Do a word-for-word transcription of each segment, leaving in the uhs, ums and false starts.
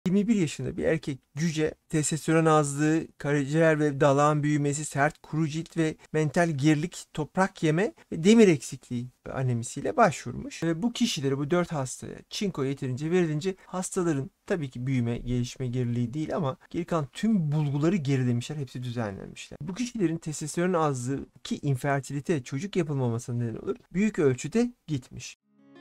yirmi bir yaşında bir erkek cüce, testosteron azlığı, karaciğer ve dalağın büyümesi, sert kuru cilt ve mental gerilik, toprak yeme ve demir eksikliği anemisiyle başvurmuş. Ve bu kişilere, bu dört hastaya çinko yeterince verilince hastaların tabii ki büyüme, gelişme geriliği değil ama geri kalan tüm bulguları gerilemişler, hepsi düzenlenmişler. Bu kişilerin testosteron azlığı ki infertilite, çocuk yapılmamasına neden olur, büyük ölçüde gitmiş.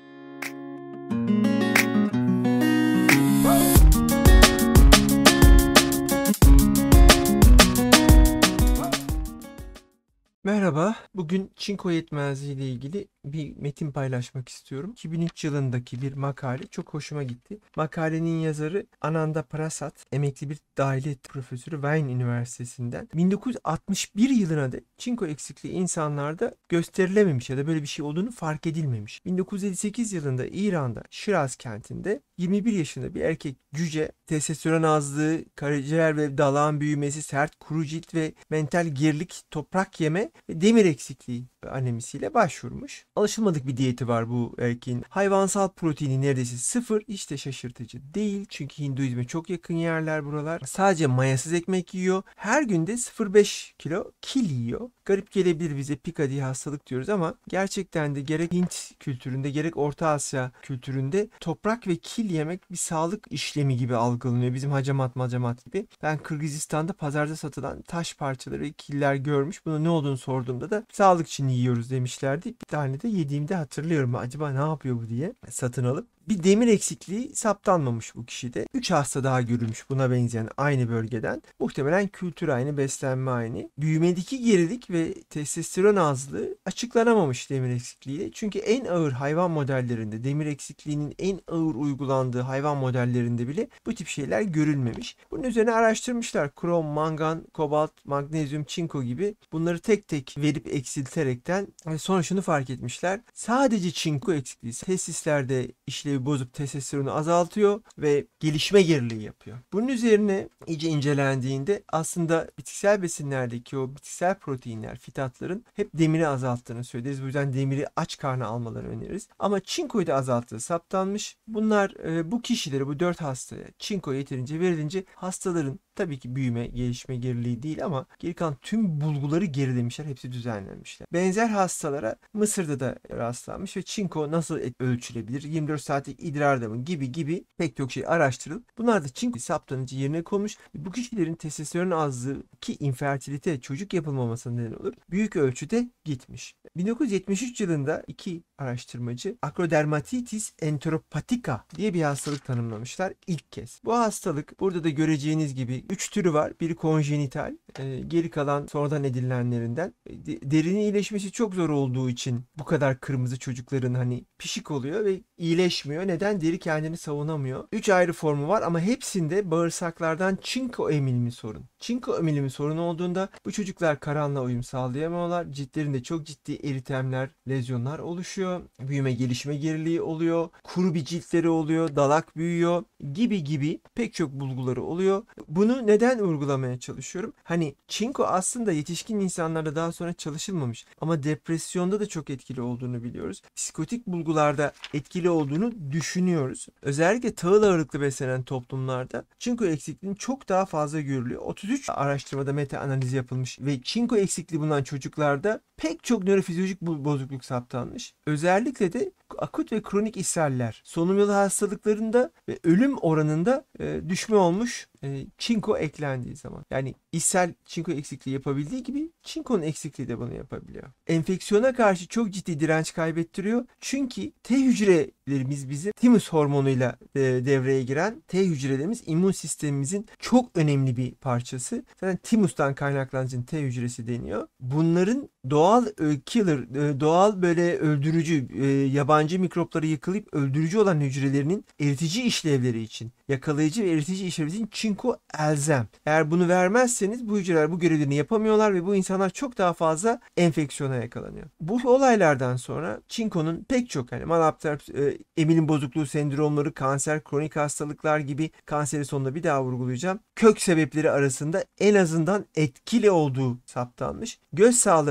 Merhaba, bugün çinko yetmezliği ile ilgili bir metin paylaşmak istiyorum. iki bin üç yılındaki bir makale çok hoşuma gitti. Makalenin yazarı Ananda Prasad, emekli bir dahiliyet profesörü Wayne Üniversitesi'nden. bin dokuz yüz altmış bir yılına dek çinko eksikliği insanlarda gösterilememiş ya da böyle bir şey olduğunu fark edilmemiş. bin dokuz yüz elli sekiz yılında İran'da Şiraz kentinde yirmi bir yaşında bir erkek cüce, testosteron azlığı, karaciğer ve dalağın büyümesi, sert kuru cilt ve mental gerilik, toprak yeme ve demir eksikliği anemisiyle başvurmuş. Alışılmadık bir diyeti var bu erkeğin. Hayvansal proteini neredeyse sıfır. Hiç de şaşırtıcı değil. Çünkü Hinduizme çok yakın yerler buralar. Sadece mayasız ekmek yiyor. Her günde sıfır virgül beş kilo kil yiyor. Garip gelebilir bize, pika diye hastalık diyoruz ama gerçekten de gerek Hint kültüründe gerek Orta Asya kültüründe toprak ve kil yemek bir sağlık işlemi gibi algılanıyor. Bizim hacamat macamat gibi. Ben Kırgızistan'da pazarda satılan taş parçaları, killer görmüş. Bunun ne olduğunu sorduğumda da sağlık için yiyoruz demişlerdi. Bir tane de yediğimde hatırlıyorum. Acaba ne yapıyor bu diye satın alıp. Bir demir eksikliği saptanmamış bu kişide. üç hasta daha görülmüş buna benzeyen aynı bölgeden. Muhtemelen kültür aynı, beslenme aynı. Büyümedeki gerilik ve testosteron azlığı açıklanamamış demir eksikliğiyle. Çünkü en ağır hayvan modellerinde, demir eksikliğinin en ağır uygulandığı hayvan modellerinde bile bu tip şeyler görülmemiş. Bunun üzerine araştırmışlar. Krom, mangan, kobalt, magnezyum, çinko gibi bunları tek tek verip eksilterekten sonra şunu fark etmişler. Sadece çinko eksikliği testislerde işlevi bozup testosteronu azaltıyor ve gelişme geriliği yapıyor. Bunun üzerine iyice incelendiğinde aslında bitkisel besinlerdeki o bitkisel proteinler, fitatların hep demiri azalttığını söyleriz. Bu yüzden demiri aç karnına almalarını öneririz. Ama çinkoyu da azalttığı saptanmış. Bunlar e, bu kişilere, bu dört hastaya çinko yeterince verilince hastaların tabii ki büyüme, gelişme geriliği değil ama geri kalan tüm bulguları gerilemişler, hepsi düzenlenmişler. Benzer hastalara Mısır'da da rastlanmış ve çinko nasıl ölçülebilir, yirmi dört saatlik idrarda mı gibi gibi pek çok şey araştırılıp bunlar da çinko saptanıcı yerine konmuş. Bu kişilerin testosteron azlığı ki infertilite, çocuk yapılmamasına neden olur, büyük ölçüde gitmiş. bin dokuz yüz yetmiş üç yılında iki araştırmacı akrodermatitis enteropatica diye bir hastalık tanımlamışlar ilk kez. Bu hastalık burada da göreceğiniz gibi üç türü var. Biri konjenital, e, geri kalan sonradan edinilenlerinden. De, derinin iyileşmesi çok zor olduğu için bu kadar kırmızı çocukların hani pişik oluyor ve iyileşmiyor. Neden? Deri kendini savunamıyor. üç ayrı formu var ama hepsinde bağırsaklardan çinko emilimi sorun. Çinko emilimi sorun olduğunda bu çocuklar karanlığa uyum sağlayamıyorlar. Ciltlerinde çok ciddi eritemler, lezyonlar oluşuyor. Büyüme, gelişme geriliği oluyor. Kuru bir ciltleri oluyor. Dalak büyüyor gibi gibi pek çok bulguları oluyor. Bunu neden vurgulamaya çalışıyorum? Hani çinko aslında yetişkin insanlarda daha sonra çalışılmamış ama depresyonda da çok etkili olduğunu biliyoruz. Psikotik bulgularda etkili olduğunu düşünüyoruz. Özellikle tahıl ağırlıklı beslenen toplumlarda çinko eksikliğinin çok daha fazla görülüyor. otuz üç araştırmada meta analiz yapılmış ve çinko eksikliği bulunan çocuklarda pek çok nörofizyolojik bozukluk saptanmış. Özellikle de akut ve kronik ishaller, solunum yolu hastalıklarında ve ölüm oranında e, düşme olmuş e, çinko eklendiği zaman. Yani ishal çinko eksikliği yapabildiği gibi çinkonun eksikliği de bunu yapabiliyor. Enfeksiyona karşı çok ciddi direnç kaybettiriyor. Çünkü T hücrelerimiz bizi timus hormonuyla e, devreye giren T hücrelerimiz immün sistemimizin çok önemli bir parçası. Zaten timustan kaynaklanan için T hücresi deniyor. Bunların doğal killer, doğal böyle öldürücü, yabancı mikropları yakalayıp öldürücü olan hücrelerinin eritici işlevleri için, yakalayıcı ve eritici işlevleri için çinko elzem. Eğer bunu vermezseniz bu hücreler bu görevlerini yapamıyorlar ve bu insanlar çok daha fazla enfeksiyona yakalanıyor. Bu olaylardan sonra çinkonun pek çok hani malabsorp emilim bozukluğu sendromları, kanser, kronik hastalıklar gibi, kanseri sonunda bir daha vurgulayacağım, kök sebepleri arasında en azından etkili olduğu saptanmış. Göz Sağlığı Enstitüsü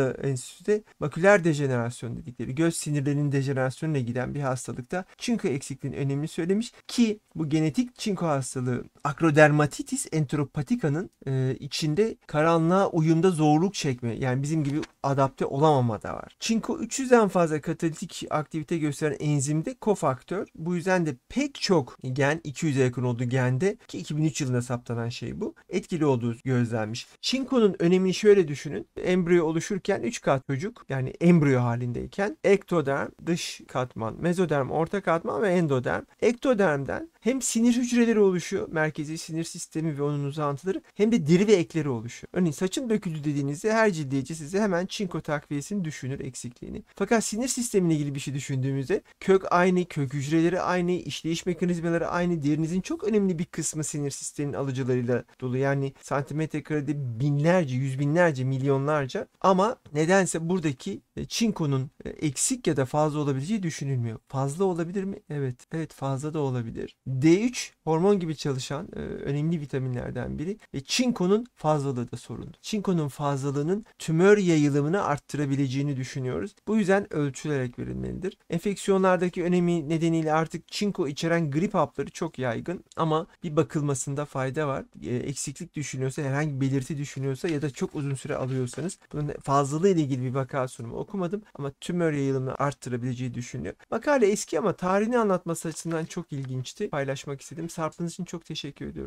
Enstitüsü de maküler dejenerasyon dedikleri göz sinirlerinin dejenerasyonuna giden bir hastalıkta çinko eksikliğinin önemini söylemiş ki bu genetik çinko hastalığı akrodermatitis enteropatika'nın e, içinde karanlığa uyumda zorluk çekme, yani bizim gibi adapte olamama da var. Çinko üç yüzden fazla katalitik aktivite gösteren enzimde kofaktör. Bu yüzden de pek çok gen, iki yüze yakın olduğu gende, ki iki bin üç yılında saptanan şey bu, etkili olduğu gözlenmiş. Çinko'nun önemini şöyle düşünün. Embriyo oluşurken üç kat çocuk, yani embriyo halindeyken ektoderm dış katman, mezoderm orta katman ve endoderm. Ektodermden hem sinir hücreleri oluşuyor, merkezi sinir sistemi ve onun uzantıları, hem de deri ve ekleri oluşuyor. Örneğin saçın döküldü dediğinizde her cildiyeci size hemen çinko takviyesini düşünür, eksikliğini. Fakat sinir sistemiyle ilgili bir şey düşündüğümüzde kök aynı, kök hücreleri aynı, işleyiş mekanizmaları aynı, derinizin çok önemli bir kısmı sinir sisteminin alıcılarıyla dolu. Yani santimetre karede binlerce, yüz binlerce, milyonlarca, ama nedense buradaki çinkonun eksik ya da fazla olabileceği düşünülmüyor. Fazla olabilir mi? Evet. Evet, fazla da olabilir. D üç hormon gibi çalışan e, önemli vitaminlerden biri ve çinkonun fazlalığı da sorun. Çinkonun fazlalığının tümör yayılımını arttırabileceğini düşünüyoruz. Bu yüzden ölçülerek verilmelidir. Enfeksiyonlardaki önemi nedeniyle artık çinko içeren grip hapları çok yaygın, ama bir bakılmasında fayda var. E, eksiklik düşünüyorsa, herhangi bir belirti düşünüyorsa ya da çok uzun süre alıyorsanız, bunun fazlalığı ile ilgili bir vaka sunumu okumadım ama tümör yayılımını arttırabileceği düşünülüyor. Makale eski ama tarihini anlatması açısından çok ilginçti. Paylaşmak istedim. Sarpınız için çok teşekkür ediyorum.